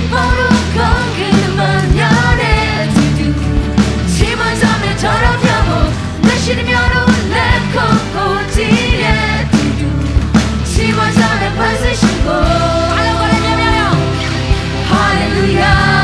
바로 공기만 열에 지만 잠에 더럽혀고 내 시리면은 내 코코지에 지만 잠에 발세 신고 할렐루야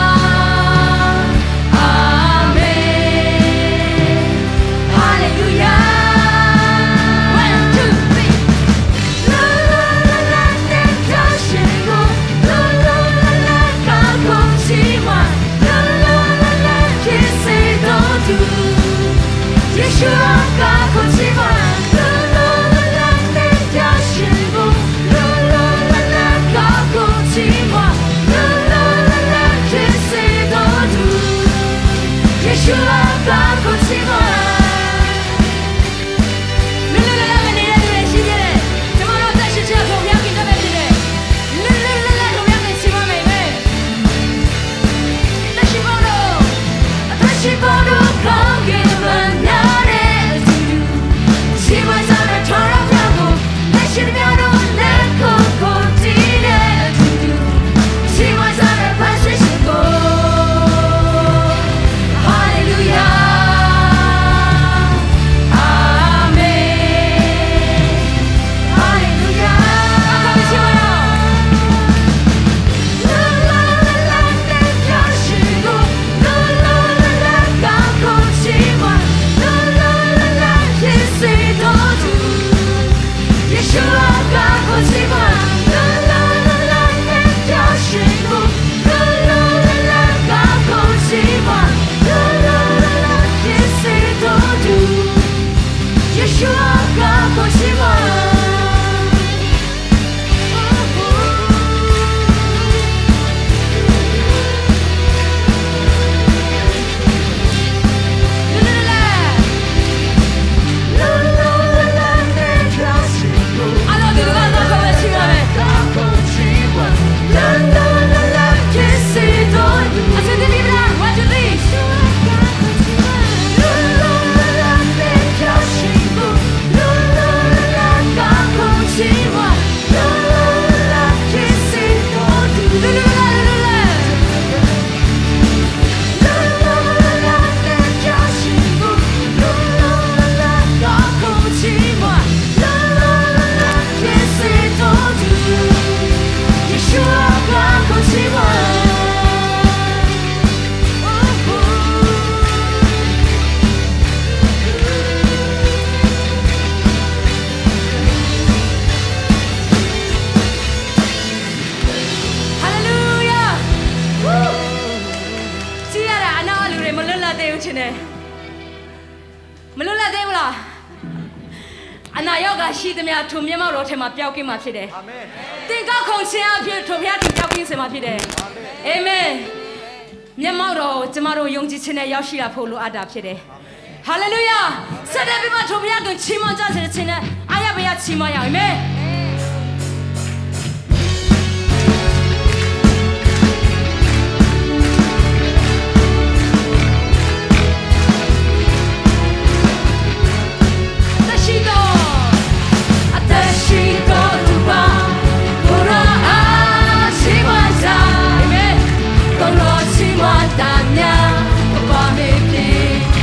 ရှိသမျှထိုမျက်မှောက်တော်ထဲမှာပျောက်ကင်းမှာဖြစ်တယ်အာမင်သင်ကောက်ခုံခြင်းအဖြစ်ထိုဘုရားတင်ပျောက်ကင်းစေမှာဖြစ်တယ်အာမင်မျက်မှောက်တော်ကျမတို့ယုံကြည်ခြင်းနဲ့ရောက်ရှိလာဖို့လိုအပ်တာဖြစ်တယ်ဟာလေလုယာဆက်တဲ့ပြီးမှထိုဘုရားကိုချီးမွမ်းကြစေခြင်းနဲ့အားရပါရချီးမွမ်းရအောင်အာမင်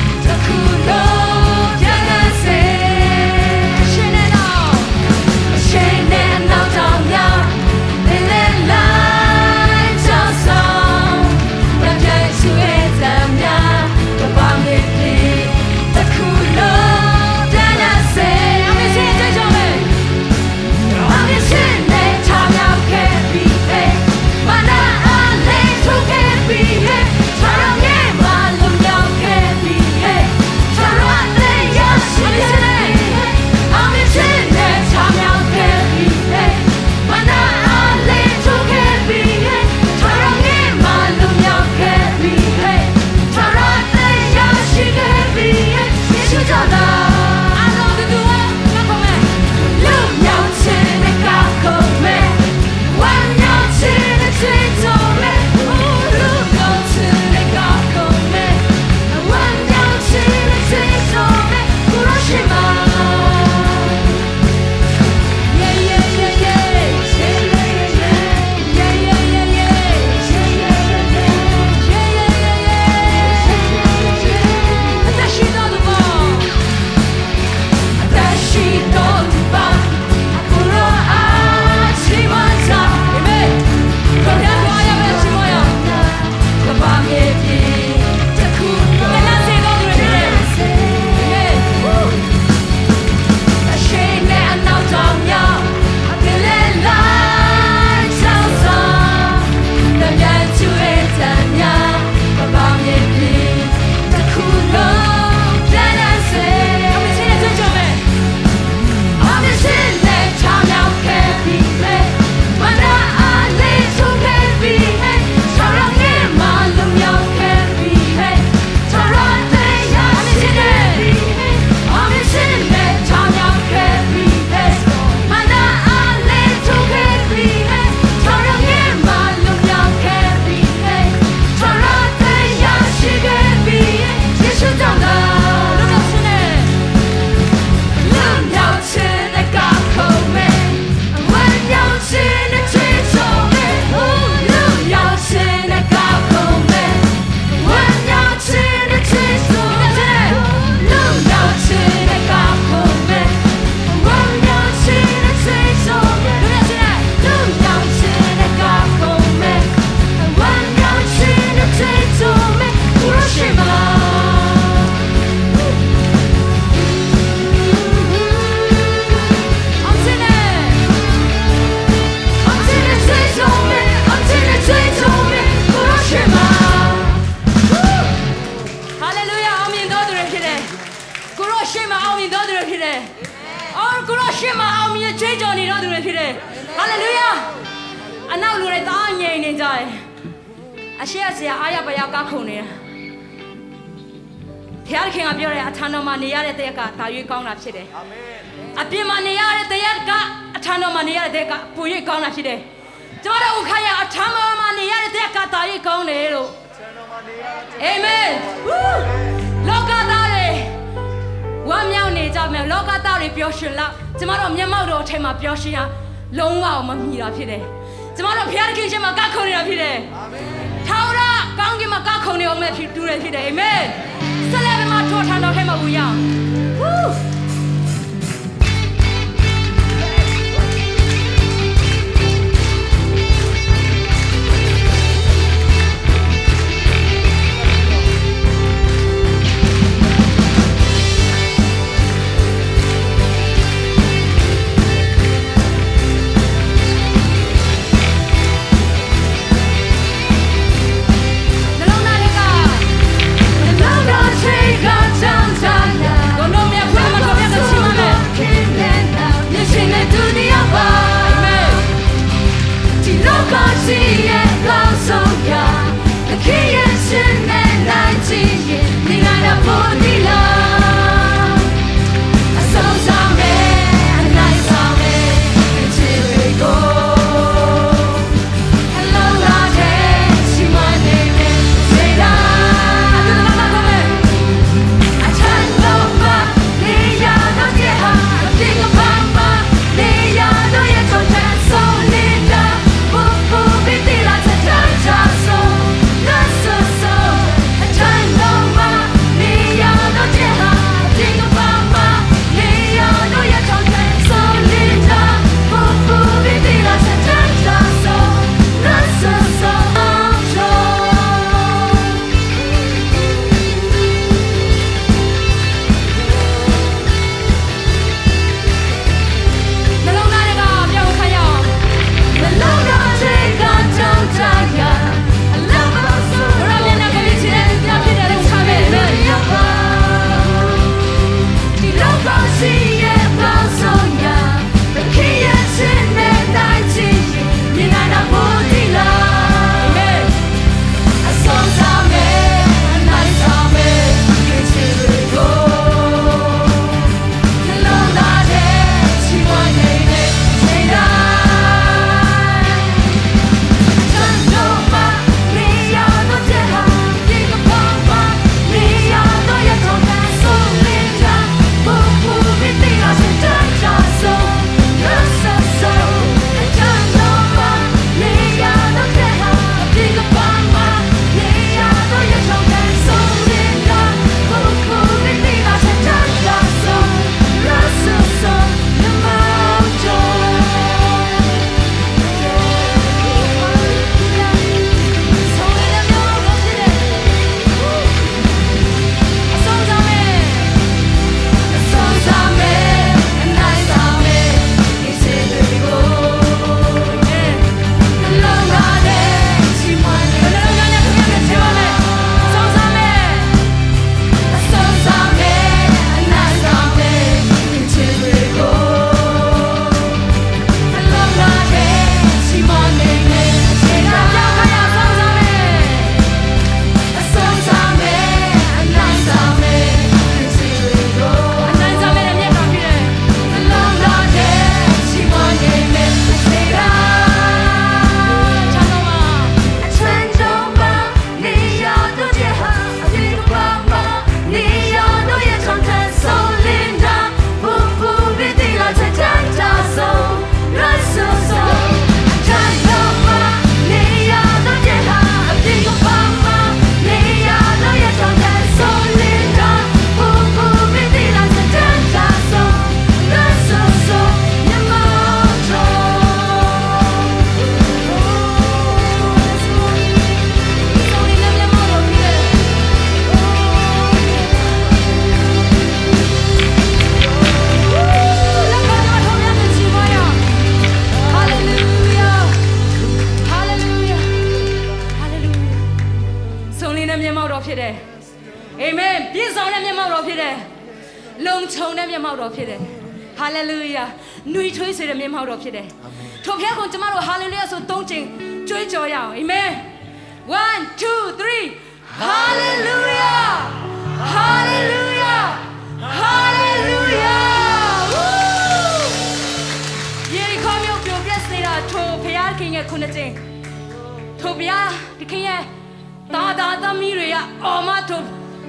ရှမယ်ဖြစ်တယ်ဟာလေလုယာအနောက်လူတွေတအားငြိမ်နေကြတယ်အရှိရဆရာအားရပါရကောက်ခုန်နေတာဖျားခင်ကပြောတယ်အထံတော်မှာနေရတဲ့တရက်ကဒါရွေးကောင်းတာဖြစ်တယ်အာမင်အပြင်မှာနေရတဲ့တရက်ကအထံတော်မှာနေရတဲ့တရက်ကပိုရွေးကောင်းတာဖြစ်တယ်ကျမတို့ဥခရအထံတော်မှာနေရတဲ့တရက်ကဒါရွေးကောင်းတယ်လို့အာမင်လောကသားတွေဝမ်းမြောက်နေကြမယ်လောကသားတွေပျော်ရွှင်လောက်ကျမတို့မျက်မှောက်တော်ထဲမှာပျော်ရွှင်ရလုံးဝမမြည်တာဖြစ်တယ်ကျမတို့ဘုရားခင်ရှင်မှာကောက်ခုန်နေတာဖြစ်တယ်အာမင်ထာဝရကောင်းကင်မှာကောက်ခုန်နေအောင်မဲ့ဖြစ်တူတယ်ဖြစ်တယ်အာမင်ဆက်လက်ပြီးမှထောထန်တော်ထဲမှာဝင်ရအောင်ဝူးအာမင်ပြည့်စုံတဲ့မျက်မှောက်တော်ဖြစ်တယ်လုံခြုံတဲ့မျက်မှောက်တော်ဖြစ်တယ် Hallelujah. Nui chui se de miem hao ro phit de. Tho phya kon chama ro hallelujah so 3 chain choi jaw ya aw. Amen. 1 2 3 Hallelujah. Hallelujah. Hallelujah. Woo! Ye kho myo pyo pret se da tho phya kin ye 9 chain. Tho phya di kin ye ta tami ri ya aw ma tho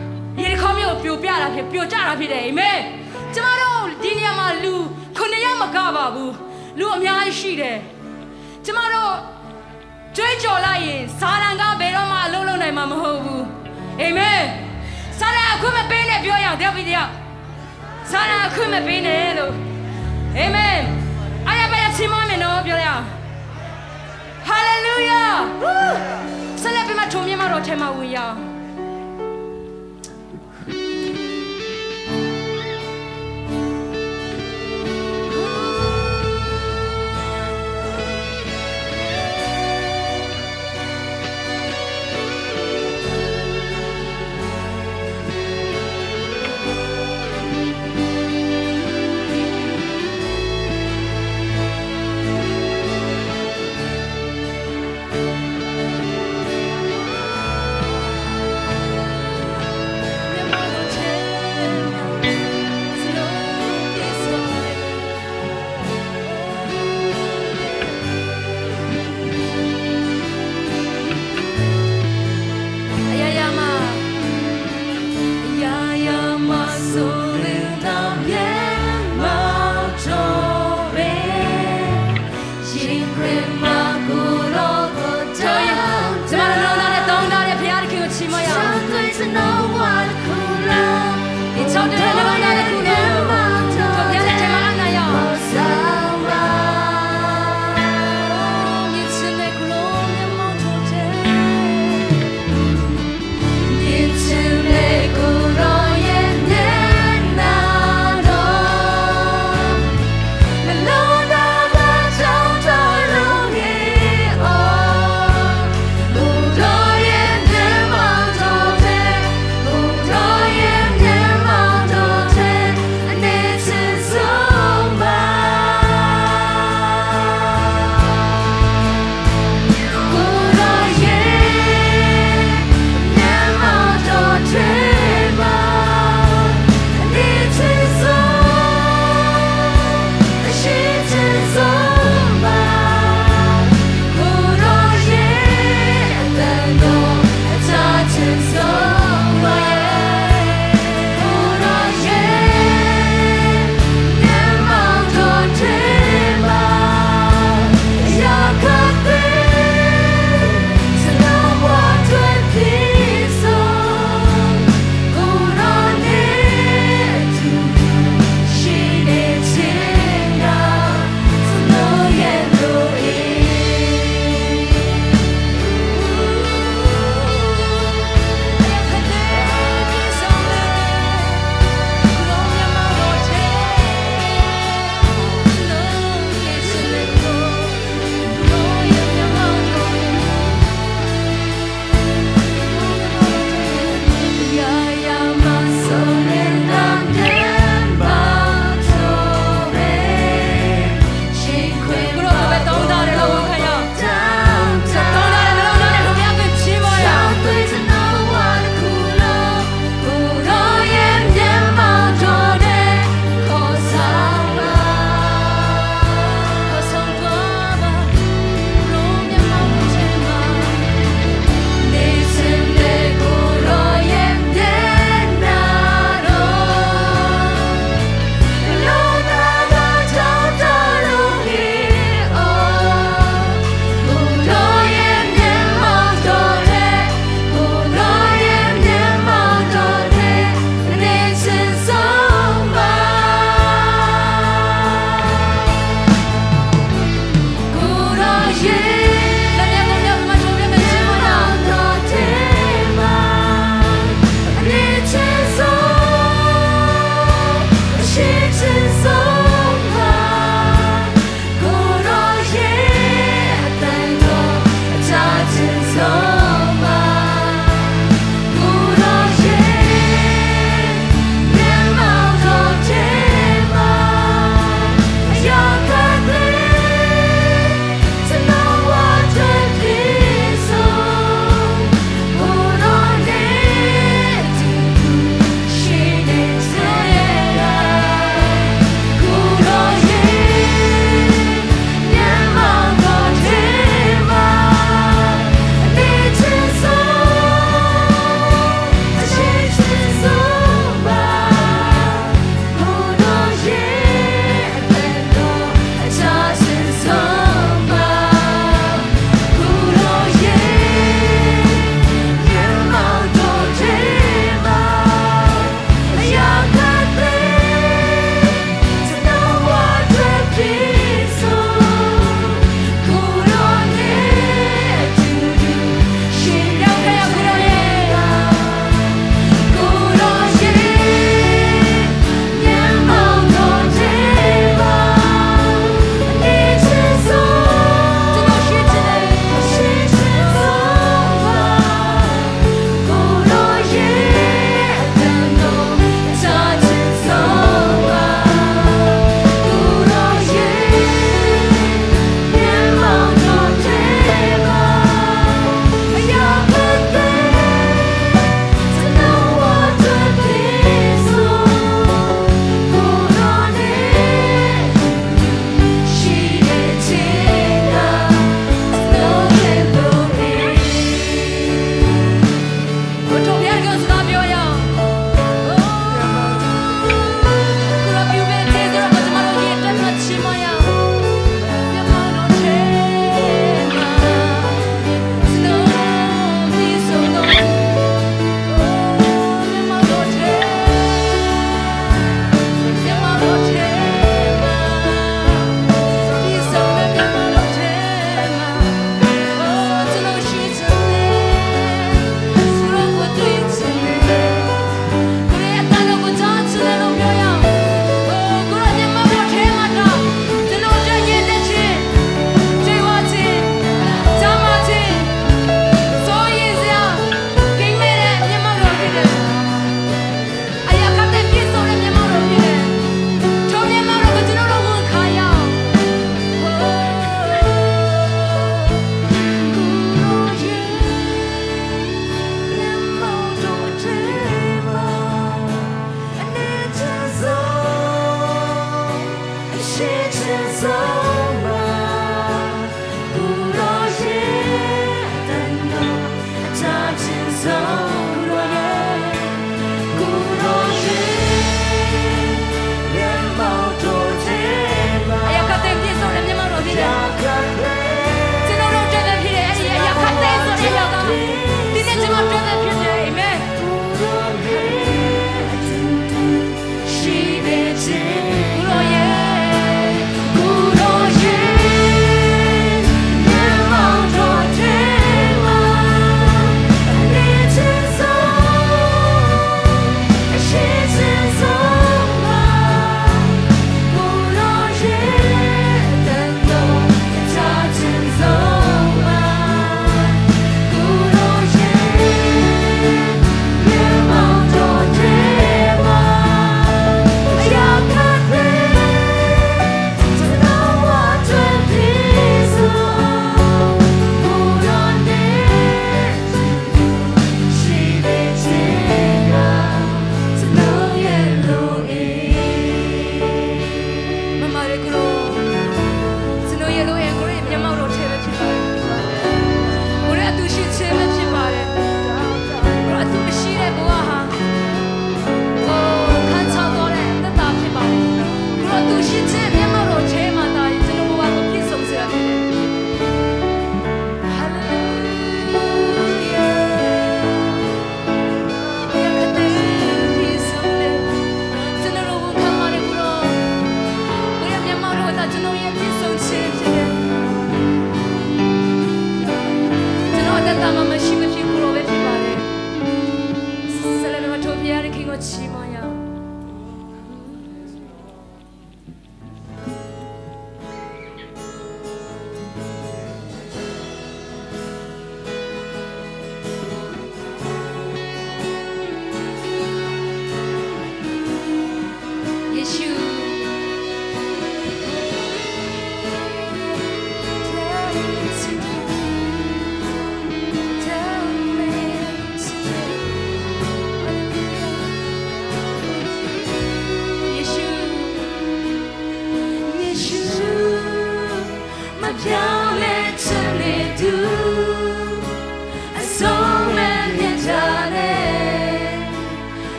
ye kho myo pyo pya da phit pyo ja da phit de. Amen. ကျမတို့ဒီနေရာမှာလူ9ယောက်မကပါဘူးလူအများကြီးရှိတယ်ကျမတို့ကြွေးကြော်လိုက်ရင်ဇာလံကဘယ်တော့မှအလုံးလုံးနိုင်မှာမဟုတ်ဘူးအာမင်ဇာလံအခုမပေးနဲ့ပြောရအောင်တယောက်ပြီးတယောက်ဇာလံအခုမပေးနဲ့လို့အာမင်အားရပါရချီးမွမ်းမယ်နော်ပြောရအောင်ဟာလေလုယာဆက်လက်ပြီးမှထုံမြတ်မတော်ထဲမှာဝင်ရအောင် Hallelujah.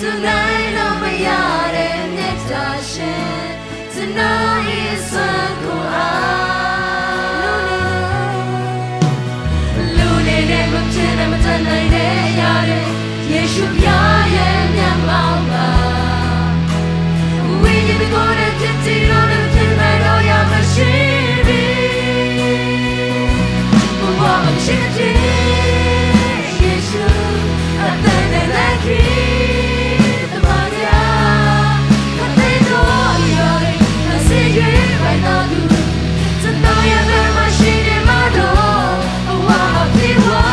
tonight don't be out in the ocean. Tonight is sun cool out. Lune ne mutchen ne tonight ne yare. Yeshu pya ye nyamama. We need to go to titi no tonight oh ya machine. Mwa machine. Yeshu atene like the Maria. Katendo yare. See you right now. So now you're very machine in my door. Oh, I'm people.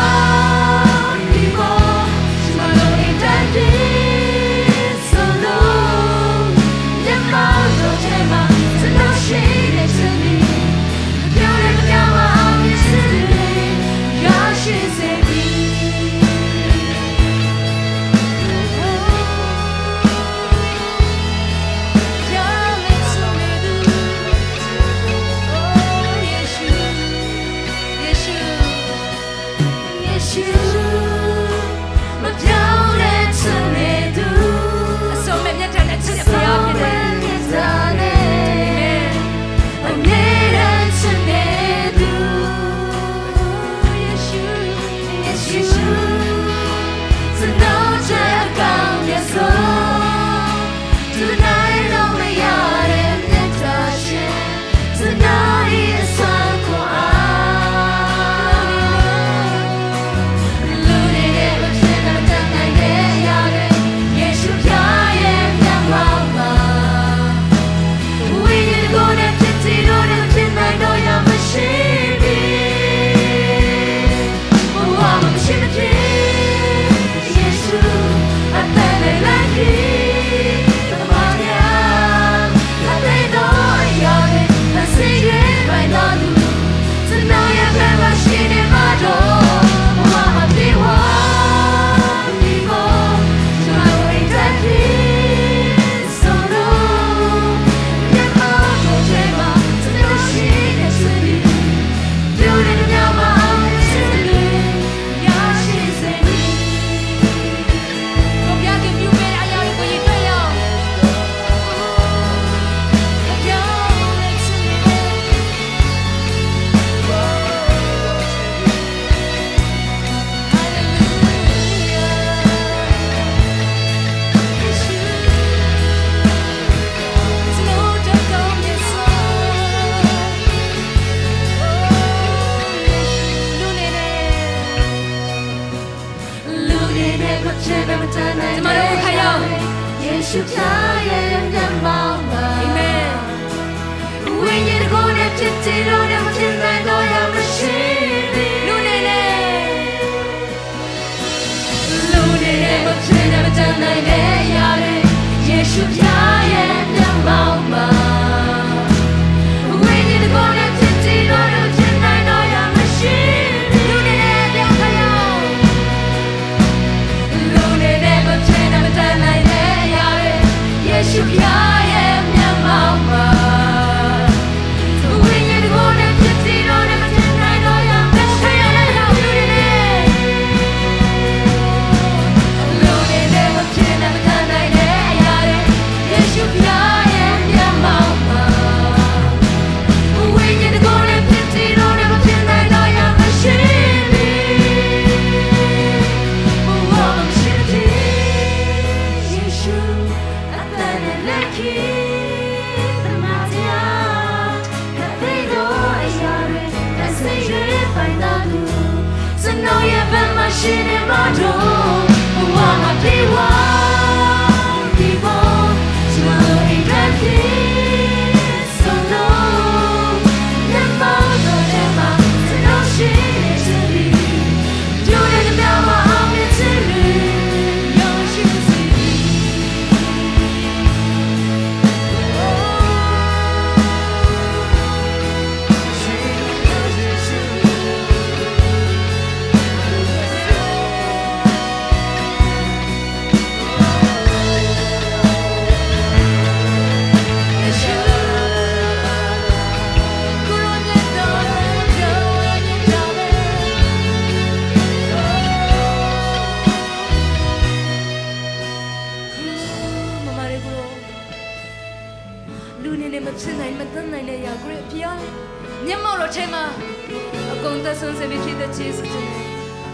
လူနေနဲ့မဖြစ်နိုင်မတတ်နိုင်တဲ့ရာကိုဖျားမျက်မှောက်တော်ထဲမှာအကုန်သက်ဆုံးစေပြီးဖြစ်တဲ့ကျေးဇူးတင်တယ်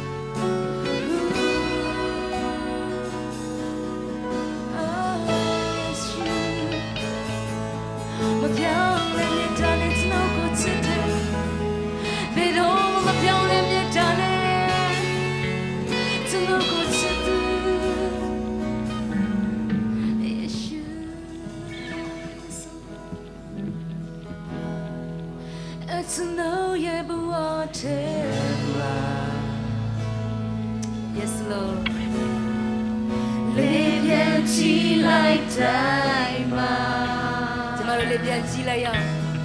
မပြောင်းလဲမြတ်တာနဲ့ကျွန်တော်ကိုချစ်တယ်ဘယ်တော့မှမပြောင်းလဲမြတ်တာနဲ့ကျွန်တော်ကိုချစ်တယ်To know you Yes, Lord. Live your tea like diamond. Tomorrow, live your tea like young.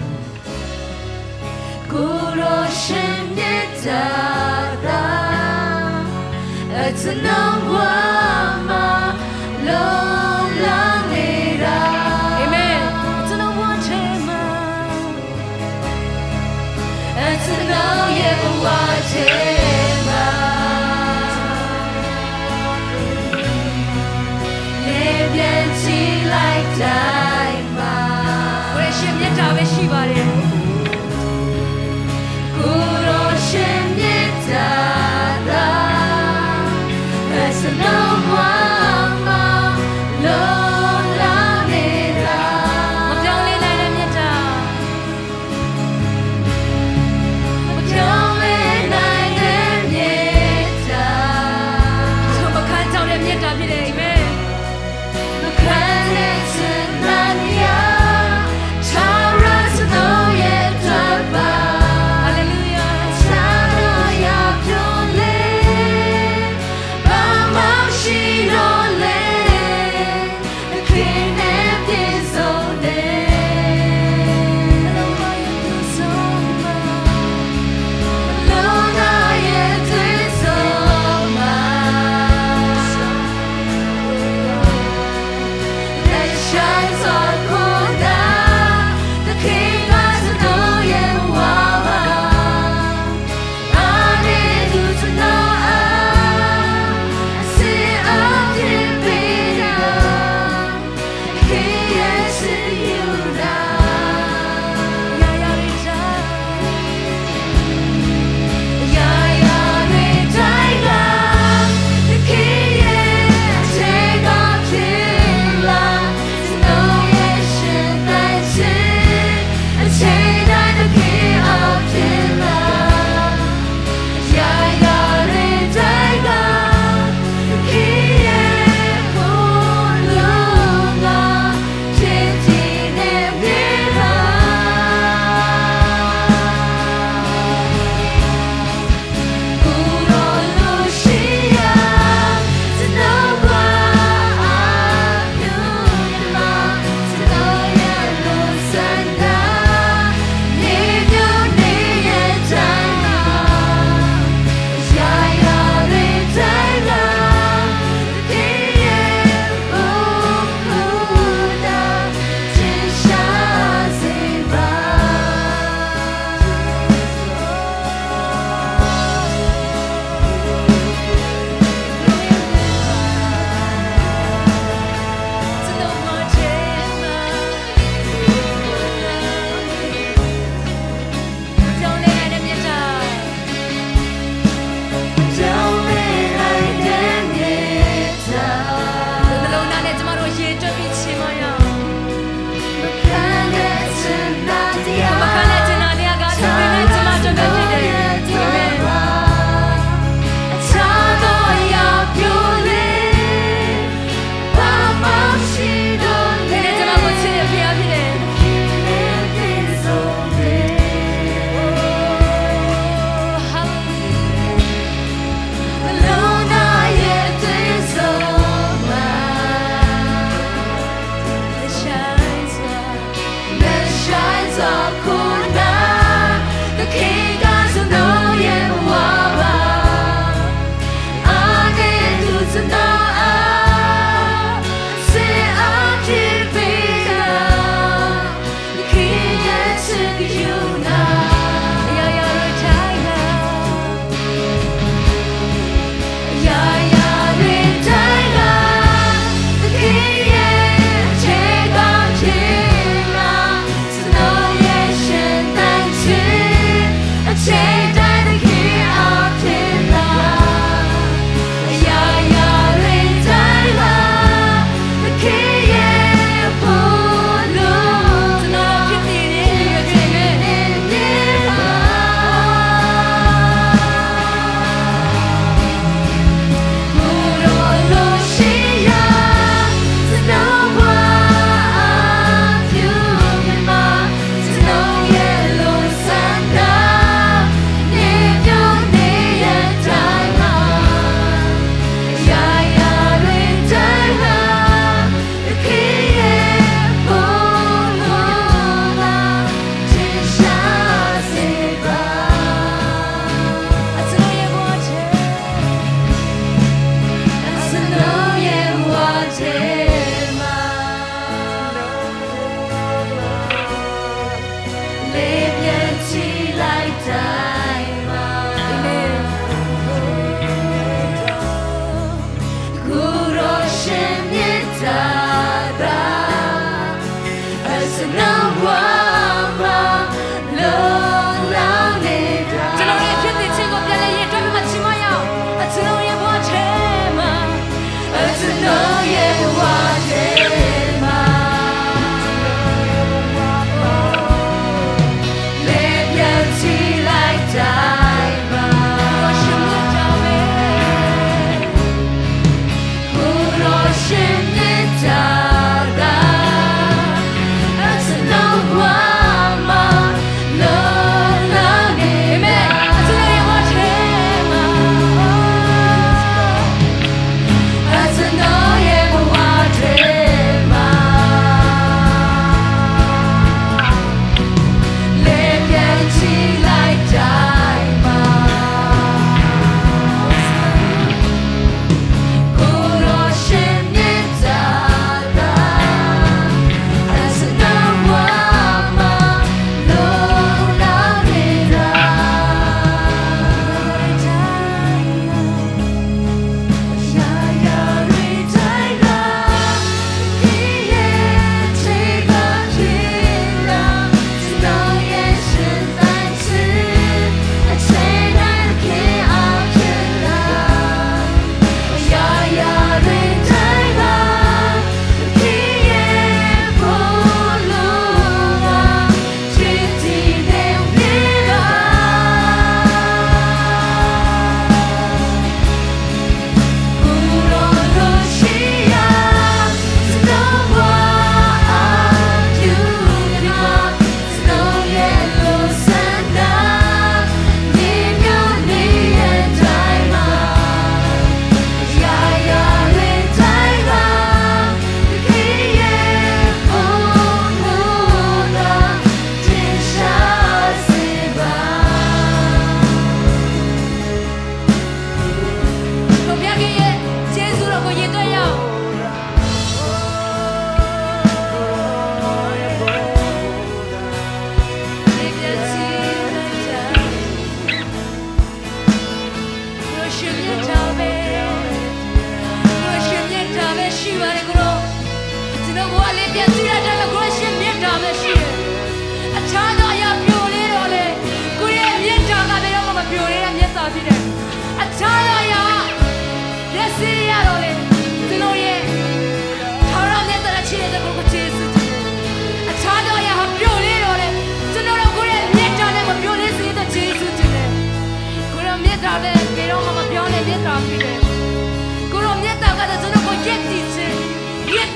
Guru Shemyata. To know Wama. Long, long later. Amen. To know what to know you watch him live your tea like diamond. Where she met up with Shibari. Guru Shemyata. That's no one long, long later. Amen.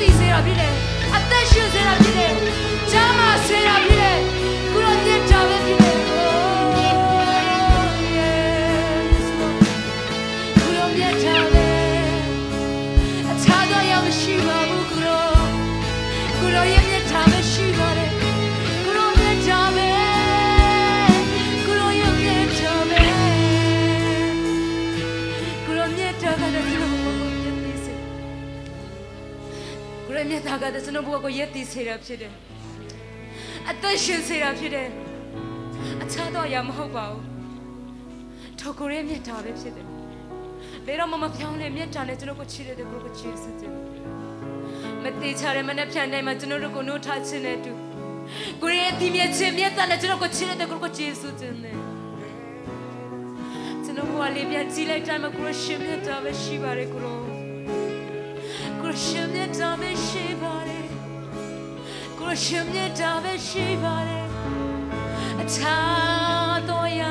တည်စေတာဖြစ်တယ်အသက်ရှင်စေတာဖြစ်တယ်ကျမ်းမာစေတာဖြစ်တယ်ကိုရောမြတ်တာပဲဖြစ်တယ်ကိုရောမြတ်တာပဲအခြားသောရောက်မရှိပါဘူးကိုရောရဲ့မြတ်တာပဲရှိပါတယ်ကိုရောမြတ်တာပဲကိုရောရဲ့မြတ်တာပဲကိုရောမြတ်တာကလည်းကျွန်တော်ကိုမြတ်သိစေကိုရောမြတ်တာကလည်းကျွန်တော်ကိုယက်သိစေတာဖြစ်တယ်အသက်ရှင်စေတာဖြစ်တယ်အခြားတော့ရမဟုတ်ပါဘူးထိုကိုရဲမြတ်တာပဲဖြစ်တယ်ဘယ်တော့မှမပြောင်းလဲမြတ်တာနဲ့ကျွန်တော်ကိုချစ်တဲ့ကိုကိုချစ်စတဲ့မတေချာတဲ့မနဲ့ဖြန်တိုင်းမှာကျွန်တော်တို့ကိုနှုတ်ထားခြင်းနဲ့တူကိုရဲဒီမြတ်ခြင်းမြတ်တာနဲ့ကျွန်တော်ကိုချစ်တဲ့ကိုကိုချစ်စတဲ့ကျွန်တော်ကလေးပြန်ကြည့်လိုက်တိုင်းမှာကိုရရှင်မြတ်တာပဲရှိပါတယ်ကိုရရှင်မြတ်တာပဲရှိပါတယ်ကိုရရှင်မြတ်တာပဲရှိပါတယ်အခြားတော့ရ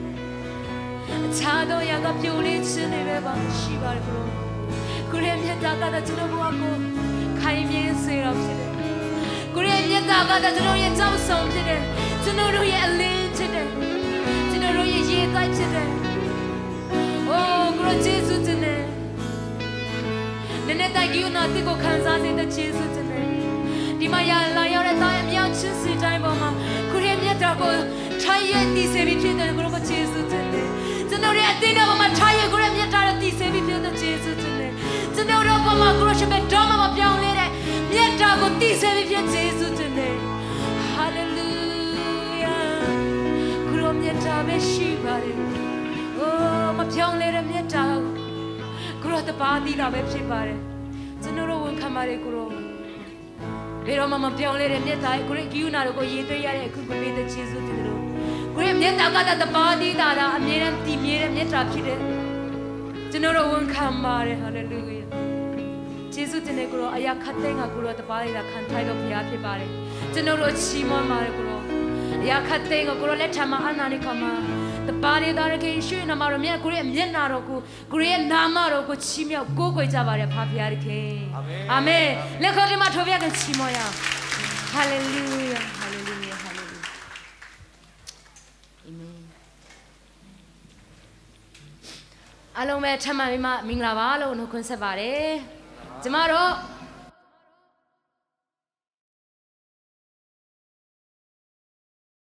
ကပြိုလေးခြင်းတွေပဲပါရှိပါတယ်ကိုရမြတ်တာကတော့ကျွန်တော်ဘဝကိုခိုင်မြဲစေတော့ဖြစ်တယ်ကိုရမြတ်တာကတော့ကျွန်တော်ရဲ့ကြောက်ဆောင်ဖြစ်တယ်ကျွန်တော်တို့ရဲ့အလင်းဖြစ်တယ်ကျွန်တော်တို့ရဲ့ရေတိုက်ဖြစ်တယ်အိုးကိုရကျေးဇူးတင်တယ်နည်းနည်းတိုင်ကြီးနာတိကိုခံစားစေတဲ့ကျေးဇူးတင်တယ်ဒီမှာလာရောက်တဲ့တိုင်းအမြောက်ချစ်စီတိုင်းပေါ်မှာကိုရမြတ်တာကိုထိုင်ရတည်စေပြီးဖြစ်တယ်ကိုရကိုကျေးဇူးတင်တယ်ကျွန်တော်ရဲ့အတင်းတော်မှာထိုင်ရကိုရမြတ်တာတည်စေပြီးဖြစ်တဲ့ကျေးဇူးတင်တယ်ကျွန်တော်တို့ပေါ်မှာကိုရရှိမဲ့တော်မှာမပြောင်းလဲတဲ့မြတ်တာကိုတည်စေပြီးဖြစ်ကျေးဇူးတင်တယ်ဟာလေလုယာကိုရမြတ်တာပဲရှိပါတယ်အိုးမပြောင်းလဲတဲ့မြတ်တာကိုရတပါးတည်တာပဲဖြစ်ပါတယ်ကျွန်တော်တို့ဝန်ခံပါတယ်ကိုရဘယ်တော့မှမပြောင်းလဲတဲ့မြတ်တာကိုရကီယူနာတို့ကိုရည်သွေးရတဲ့အခုကိုပေးတဲ့ကျေးဇူးတင်တယ်ကိုရမြတ်တာကတပါးတည်တာအမြဲတမ်းတည်မြဲတဲ့မြတ်တာဖြစ်တယ်ကျွန်တော်တို့ဝန်ခံပါတယ်ဟာလေလုယာကျေးဇူးတင်တယ်ကိုရအရာခတ်တဲ့ငါကိုရတပါးရတာခံထိုက်တော့ဘုရားဖြစ်ပါတယ်ကျွန်တော်တို့ချီးမွမ်းပါတယ်ကိုရအရာခတ်တဲ့ငါကိုရလက်ထမှာအနာနိခမှာတပါးရတာကေရွှေနာမတော်မြတ်ကိုရမျက်နာတော်ကိုရရဲ့နာမတော်ကိုချီးမြှောက်ကိုးကွယ်ကြပါတယ်ဖာဖျားရခင်အာမင်လက်ခေါ်ဒီမှာထိုးပြကချီးမွမ်းရအောင်ဟာလေလုယာဟာလေလုယာဟာလေလုယာအာမင်အားလုံးပဲထပ်မံပြီးမှမင်္ဂလာပါလို့နှုတ်ခွန်းဆက်ပါတယ်ကျမတို့